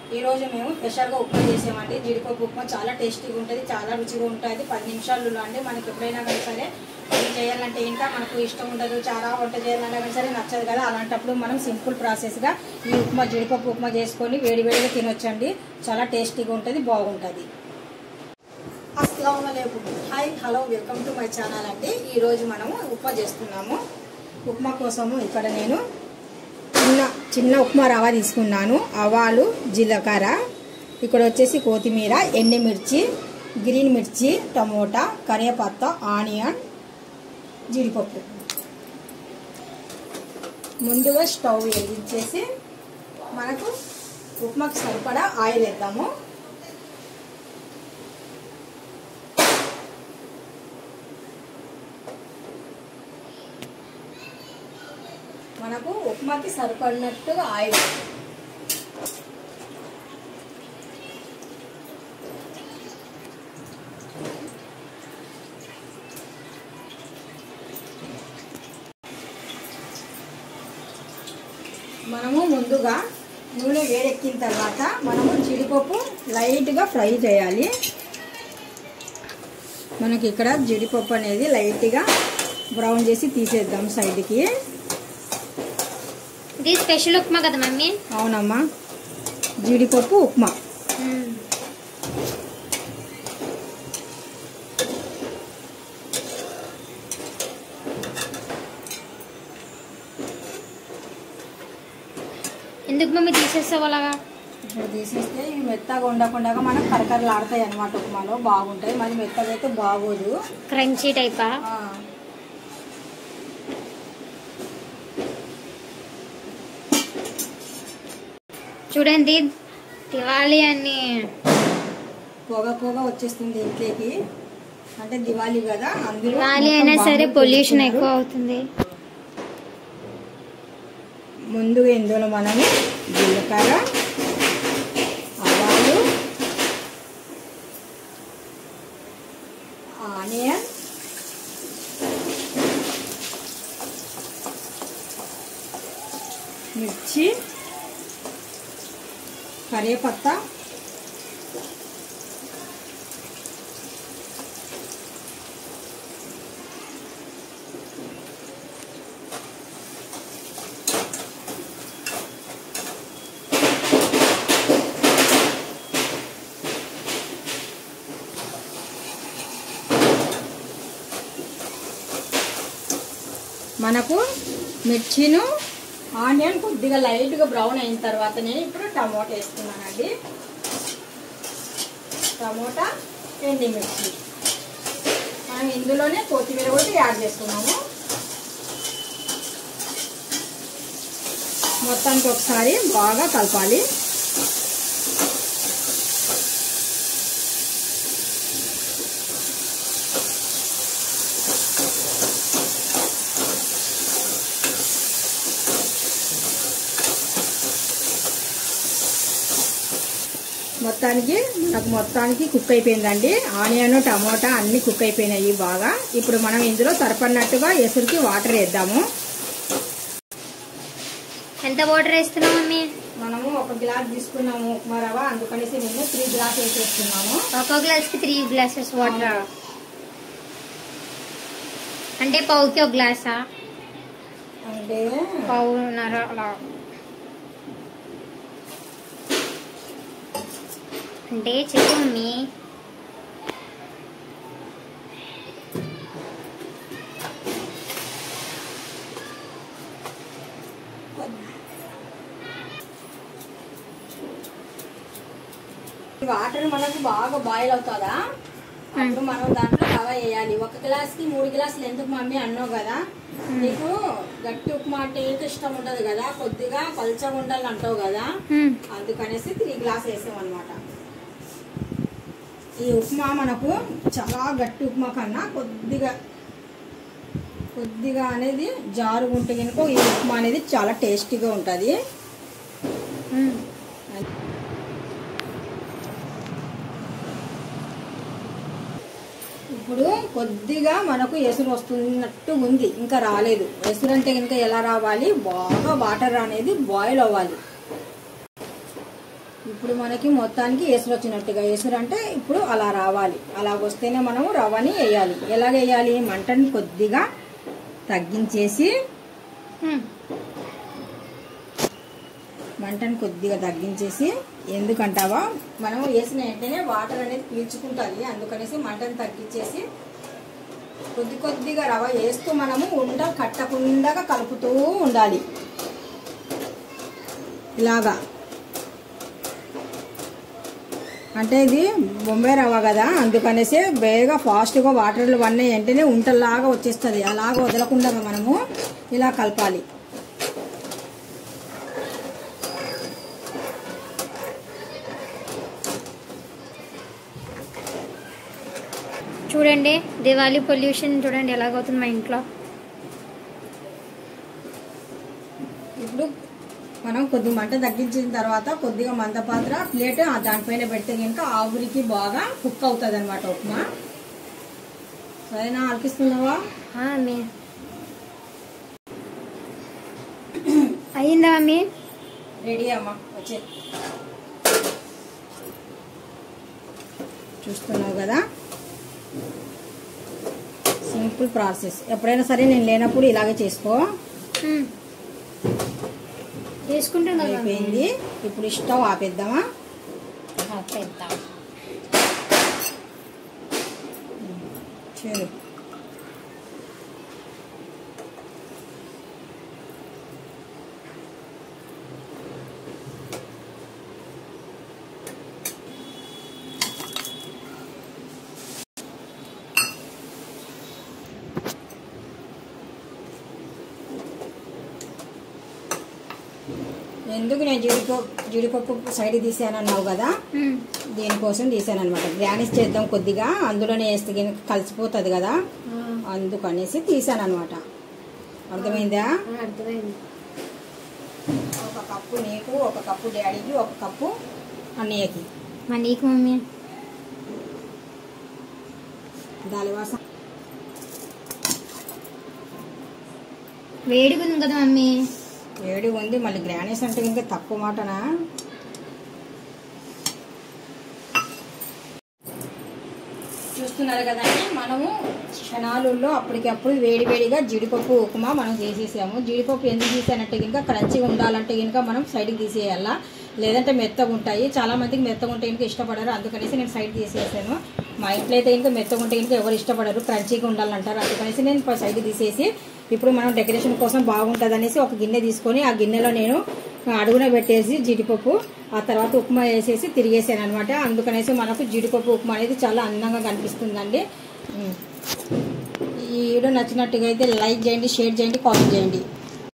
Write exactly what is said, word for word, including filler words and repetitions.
ఈ రోజు మేము స్పెషల్ గా ఉప్మా చేసామండి. జీడిపప్పు ఉప్మా చాలా టేస్టీగా ఉంటుంది, చాలా రుచిగా ఉంటుంది. పది నిమిషాల్లో అండి మనకి ఎప్పుడైనా కానీ సరే ఇది చేయాలంటే ఇంకా మనకు ఇష్టం ఉండదు, చాలా వంట చేయాలంటే కానీ సరే నచ్చదు కదా. అలాంటప్పుడు మనం సింపుల్ ప్రాసెస్గా ఈ ఉప్మా జీడిపప్పు ఉప్మా చేసుకొని వేడి వేడిగా తినొచ్చండి. చాలా టేస్టీగా ఉంటుంది, బాగుంటుంది. అస్సలాముఅలైకుం, hi hello welcome to my channel అండి. ఈరోజు మనము ఉప్మా చేస్తున్నాము. ఉప్మా కోసము ఇక్కడ నేను చిన్న చిన్న ఉప్మా రవ్వ తీసుకున్నాను. ఆవాలు, జీలకర్ర, ఇక్కడ వచ్చేసి కొత్తిమీర, ఎండుమిర్చి, గ్రీన్ మిర్చి, టమోటా, కరివేపాకు, ఆనియన్, జీడిపప్పు. ముందుగా స్టవ్ వెలిగించేసి మనకు ఉప్మాకి సరిపడా ఆయిల్ వేద్దాము. మనకు ఉప్మాకి సరిపడినట్టుగా ఆయిల్ మనము ముందుగా నూనె వేడెక్కిన తర్వాత మనము జీడిపప్పు లైట్గా ఫ్రై చేయాలి. మనకి ఇక్కడ జీడిపప్పు అనేది లైట్గా బ్రౌన్ చేసి తీసేద్దాం సైడ్కి. ఇది స్పెషల్ ఉప్మా కదా మమ్మీ? అవునమ్మా, జీడిపప్పు ఉప్మా. ఎందుకు మమ్మీ తీసేస్తావు అలాగా? ఇప్పుడు తీసేస్తే ఇవి మెత్తగా ఉండకుండా మనకు కరకరలు ఆడతాయి అన్నమాట. ఉప్మాలో బాగుంటాయి, మరి మెత్తగా అయితే బాగోదు. క్రంచీ టైపా? చూడండి, దివాళీ అని పొగ పొగ వచ్చేస్తుంది ఇంట్లోకి, అంటే దివాళీ కదా. అందులో దివాళీ అయినా సరే పొల్యూషన్ ఎక్కువ అవుతుంది. ముందుగా ఇందులో మనము జీలకర్ర, ఆవాలు, ఆనియన్, మిర్చి, కరివేపత్తా, మనకు మిర్చిను ఆనియన్ కొద్దిగా లైట్గా బ్రౌన్ అయిన తర్వాత నేను ఇప్పుడు టమోటా వేస్తున్నానండి. టమోటా, ఎండుమిర్చి, మనం ఇందులోనే కొత్తిమీర కూడా యాడ్ చేసుకున్నాము. మొత్తానికి ఒకసారి బాగా కలపాలి. మొత్తానికి నాకు మొత్తానికి కుక్ అయిపోయిందండి. ఆనియన్, టమోటా అన్ని కుక్ అయిపోయినాయి బాగా. ఇప్పుడు మనం ఇందులో సరిపడినట్టుగా ఎసురుకి వాటర్ వేద్దాము. ఎంత వాటర్ వేస్తున్నావు మమ్మీ? మనము ఒక గ్లాస్ తీసుకున్నాము ఉప్మా రవ్వ, అందుకనేసి మేము త్రీ గ్లాస్ వేసేస్తున్నాము. ఒక గ్లాస్ కి త్రీ గ్లాసెస్ వాటర్ అంటే పావుకి ఒక గ్లాసా? అంటే పావున్నర అలా, అంటే చెప్పు మమ్మీ. వాటర్ మనకు బాగా బాయిల్ అవుతుందా, అప్పుడు మనం దాంట్లో రవ్వ వేయాలి. ఒక గ్లాస్ కి మూడు గ్లాసులు ఎందుకు మమ్మీ అన్నావు కదా. నీకు గట్టి ఉప్మా అంటే ఏంటి ఇష్టం ఉండదు కదా, కొద్దిగా పల్చగా ఉండాలి అంటావు కదా, అందుకనేసి త్రీ గ్లాస్ వేసాం అనమాట. ఈ ఉప్మా మనకు చాలా గట్టి ఉప్మా కన్నా కొద్దిగా కొద్దిగా అనేది జారు ఉంటే కనుక ఈ ఉప్మా అనేది చాలా టేస్టీగా ఉంటుంది. ఇప్పుడు కొద్దిగా మనకు ఎసురు వస్తున్నట్టు ఉంది, ఇంకా రాలేదు. ఎసురు అంటే కనుక ఎలా రావాలి, బాగా వాటర్ అనేది బాయిల్ అవ్వాలి. ఇప్పుడు మనకి మొత్తానికి ఎసురు వచ్చినట్టుగా, ఎసురు అంటే ఇప్పుడు అలా రావాలి. అలా వస్తేనే మనము రవ్వని వేయాలి. ఎలాగ వేయాలి? మంటని కొద్దిగా తగ్గించేసి మంటని కొద్దిగా తగ్గించేసి ఎందుకంటావా మనం వేసిన వెంటనే వాటర్ అనేది పీల్చుకుంటుంది, అందుకనేసి మంటని తగ్గించేసి కొద్ది కొద్దిగా రవ్వ వేస్తూ మనము ఉండ కట్టకుండా కలుపుతూ ఉండాలి. ఇలాగా అంటే ఇది బొంబాయి రవ్వ కదా, అందుకనేసి బేగా ఫాస్ట్గా వాటర్లు వన్నీ వెంటనే ఉంటలాగా వచ్చేస్తుంది. అలాగ వదలకుండా మనము ఇలా కలపాలి. చూడండి దివాళీ పొల్యూషన్ చూడండి ఎలాగవుతుంది మా ఇంట్లో. ఇప్పుడు మనం కొద్ది మంట తగ్గించిన తర్వాత కొద్దిగా మందపాత్ర ప్లేట్ దానిపైన పెడితే కనుక ఆవిరికి బాగా కుక్ అవుతుంది అనమాట ఉప్మా. సరేనా? ఆలకిస్తున్నావా? మమ్మీ అయ్యిందా మమ్మీ? రెడీ అమ్మా, వచ్చే చూస్తున్నావు కదా, సింపుల్ ప్రాసెస్. ఎప్పుడైనా సరే నేను లేనప్పుడు ఇలాగే చేసుకో. చేసుకుంటాను. అయిపోయింది. ఇప్పుడు స్టవ్ ఆపేద్దామా? ఆపేద్దాం. చూడు ఎందుకు నేను జీడిపప్పు జీడిపప్పు సైడ్ తీసాను అన్నావు కదా, దీనికోసం తీసాను అనమాట. గ్రానిష్ చేద్దాం కొద్దిగా, అందులోనే వేస్తే కలిసిపోతుంది కదా, అందుకనేసి తీసాను అనమాట. అర్థమైందా? అర్థమైంది. ఒక కప్పు నీకు, ఒక కప్పు డాడీకి, ఒక కప్పు అన్నయ్యకి. మా నీకు మమ్మీ దాలివాస వేడిగా ఉంది కదా మమ్మీ. వేడి ఉంది, మళ్ళీ గ్రానిష్ అంటే ఇంకా తక్కువ మాటనా? చూస్తున్నారు కదండి, మనము క్షణాలలో అప్పటికప్పుడు వేడి వేడిగా జీడిపప్పు ఉప్మా మనం చేసేసాము. జీడిపప్పు ఎందుకు తీసానంటే కనుక క్రంచిగా ఉండాలంటే కనుక మనం సైడ్కి తీసేయాలా, లేదంటే మెత్తగా ఉంటాయి. చాలా మందికి మెత్తగా ఉంటే కనుక ఇష్టపడరు, అందుకనేసి నేను సైడ్ తీసేసాను. మా ఇంట్లో అయితే కనుక మెత్తగా ఉంటే కనుక ఎవరు ఇష్టపడరు, క్రంచిగా ఉండాలంటారు, అందుకనేసి నేను సైడ్ తీసేసి ఇప్పుడు మనం డెకరేషన్ కోసం బాగుంటుంది అనేసి ఒక గిన్నె తీసుకొని ఆ గిన్నెలో నేను అడుగున పెట్టేసి జీడిపప్పు, ఆ తర్వాత ఉప్మా వేసేసి తిరిగేసాను అనమాట. అందుకనేసి మనకు జీడిపప్పు ఉప్మా అనేది చాలా అందంగా కనిపిస్తుందండి. ఈ వీడియో నచ్చినట్టుగా అయితే లైక్ చేయండి, షేర్ చేయండి, కామెంట్ చేయండి.